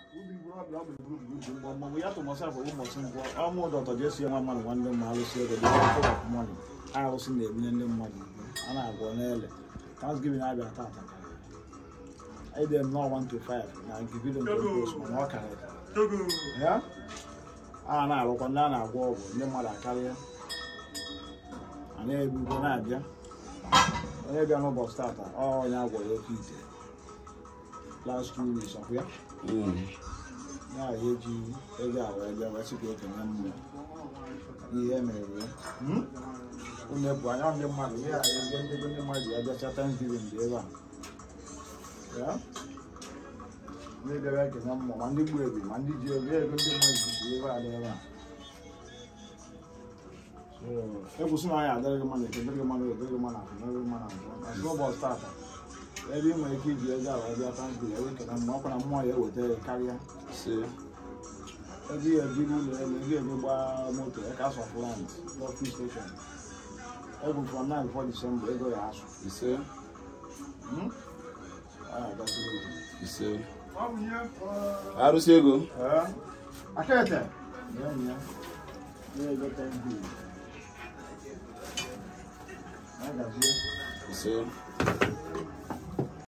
ya to myself ụbọchị mbụ ọmụ dọtọ jesi nwa mmadụ nwanne m alụsị ego dị mmadụ arụsị na-ebunye ndị mmadụ a na-agwọ n'ele Thanksgiving abịa tata ide m nọ 1 to 5 na nke vidio nke post mana ọ karịrị ya a na-arụkwa ndị a na-agwọ ọgwụ ndị mmadụ akarịa a na-ebugo na-abịa onye bịa n'ụbọchị tata onye agwọrọ oke ite last 2 weeks of ya na-eji ego awa ebe wesị ka okenye mmụọ ihe mere ya onye bụ anya ndị mmadụ ya ebe ndị mmadụ ya bịacha Thanksgiving dị ebe a ya na-edebe ekenye mmụọ ma ndị gbuo ebi ma ndị ji ego ndị mmadụ ji ebe a dị ebe a ekwụsị na anyị adịrịghị mmadụ ekedịrịghị mmadụ edịrịghị mmadụ akụnyeghị mmadụ abụọ na ụbọchị tata ebe ị nwere ike iji ego awa bịa Thanksgiving ebe ekene mmụọ ọkwa na mmụọ ya eweta ya karịa ebe ya ejiri ụlọ elu ebe ebe gbaa moto ya ka asọ plant office station egwu from 9 before December ego ya asụ arụsị ego akete ego Thanksgiving